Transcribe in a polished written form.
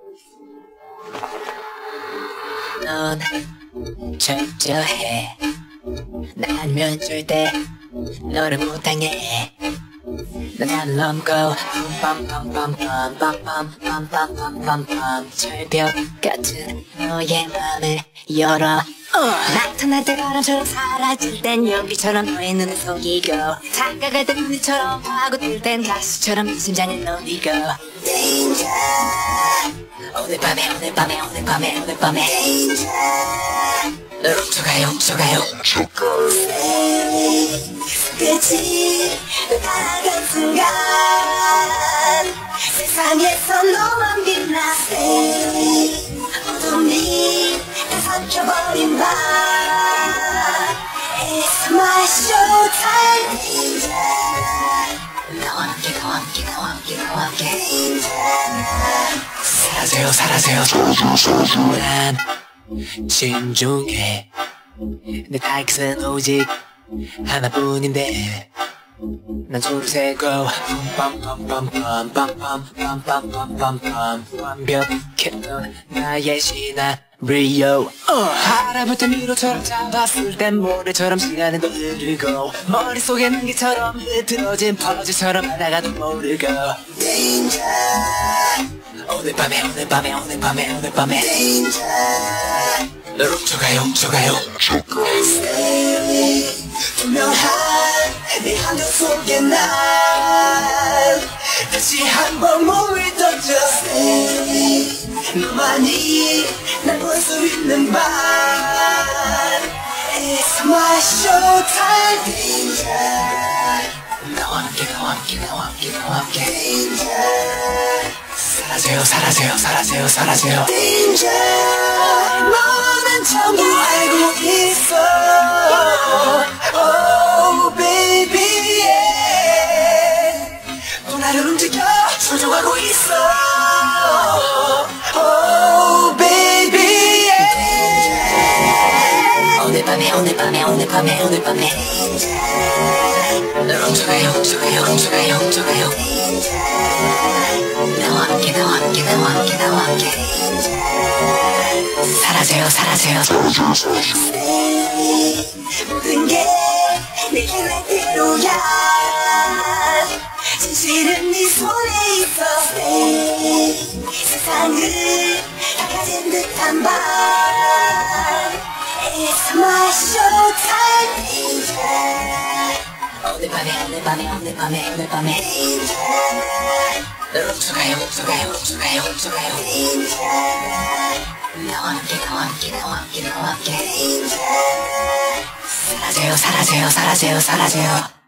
넌 철저해. 난 절대 너를 못 당해. 난 넘고 빰빰빰빰빰빰빰빰빰빰 절벽 같은 너의 맘을 열어. 나타날 때 바람처럼 사라질 땐 연기처럼 너의 눈을 속이고 다가갈 때 눈이처럼 파고들 땐 가시처럼 네 심장을 녹이고 Danger. 오늘 밤에 오늘 밤에 오늘 밤에 오늘 밤에 Danger. 널 훔쳐가요 훔쳐가요 끝이 다가간 순간 세상에서 너만 빛나 어둠이 다 삼켜버린 밤 It's my show time Danger. 너와 함께 너와 함께 너와 함께 너와 함께 사라져요 사라져요 난 진중해. 내 타깃은 오직 하나뿐인데 난 소리 세고 빰빰빰빰빰빰빰빰빰빰 완벽했던 나의 시나리오. 알아볼 때 미로처럼 잡았을 땐 모래처럼 시간은 또 흐르고 머릿속에 눈기처럼 흐트러진 퍼즐처럼 하다가도 모르고 Danger. 오늘 밤에 오늘 밤에 오늘 밤에 오늘 밤에 Danger. 널 훔쳐가요 훔쳐가요 투명한 네 하늘 속에 난 다시 한번 몸을 던져 너만이 날 볼 수 있는 밤 It's my show time Danger. 너와 함께 너와 함께 너와 함께 너와 함께 Danger. 사라져요 사라져요 사라져요 사라져요 Danger. 너는 전부 알고 있어 Oh baby yeah. 또 나를 움직여 조종하고 있어 Oh baby yeah. 오늘 밤에 오늘 밤에 오늘 밤에 오늘 밤에 널 훔쳐가요 훔쳐가요 훔쳐가요 훔쳐가요 나와 함께 나와 함께 나와 함께 나와 함께 사라져요 사라져요 모든 게 내 계획대로야 진실은 네 손에 있어 세상을 다 가진 듯한 밤 It's my show time Danger. 오늘 밤에 오늘 밤에 오늘 밤에 오늘 밤에 Danger. 널 훔쳐가요 훔쳐가요 훔쳐가요 훔쳐가요 나와 함께 나와 함께 나와 함께 나와 함께 사라져요 사라져요 사라져요 사라져요